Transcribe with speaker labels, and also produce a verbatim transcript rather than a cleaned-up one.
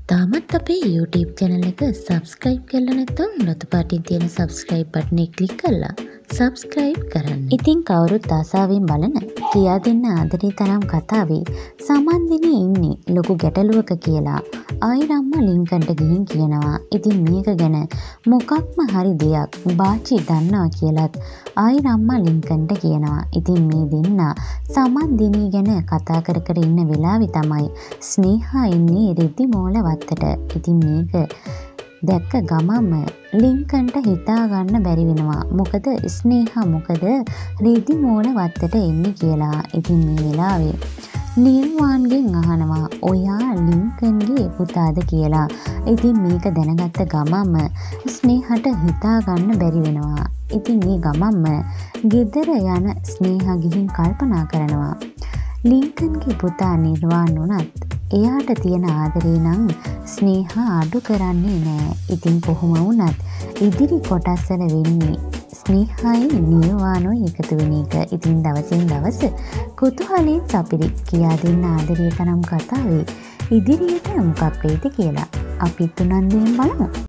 Speaker 1: තාමත් අපේ YouTube channel එක subscribe කරලා නැත්නම් රතු පාටින් තියෙන subscribe button එක click කරලා subscribe කරන්න. ඉතින් කවුරුත් ආසාවෙන් බලන කියා දෙන්න ආදරේ තරම් කතාවේ සමන්දිනේ ඉන්නේ ලොකු ගැටලුවක කියලා ආයිරම්මා ලින්කන්ට ගිහින් කියනවා. ඉතින් මේක ගැන මොකක්ම හරි දෙයක් බාචි දන්නවා කියලත් ආයිරම්මා ලින්කන්ට කියනවා. ඉතින් මේ දෙන්න සමන්දිනේ ගැන කතා කර කර ඉන්න වෙලාවේ තමයි ස්නේහා ඉන්නේ රෙදි මෝල වත්තට. ඉතින් මේක දැක්ක ගමම ලින්කන්ට හිතා ගන්න බැරි වෙනවා. මොකද ස්නේහා මොකද රෙදි මෝල වත්තට එන්නේ කියලා. ඉතින් මේ වෙලාවේ නිර්වාන්ගෙන් අහනවා ඔයා ලින්කන්ගේ පුතාද කියලා. ඉතින් මේක දැනගත්ත ගමම ස්නේහට හිතා ගන්න බැරි වෙනවා. ඉතින් මේ ගමම ගෙදර යන ස්නේහා ගිහින් කල්පනා කරනවා ලින්කන්ගේ පුතා නිර්වාන් වුණත් එයාට තියෙන ආදරේ නම් ස්නේහා අඩු කරන්නේ නෑ. ඉතින් කොහොම වුණත් ඉදිරි කොටස්වල වෙන්නේ ස්නේහායි නිර්වාණෝයි එකතු වෙන එක. ඉතින් දවසින් දවස කුතුහලයෙන් සපිරි කියා දෙන්න ආදරේ තරම් කතාවේ ඉදිරියට මොකක් වෙයිද කියලා අපි තුනන්දුවෙන් බලමු.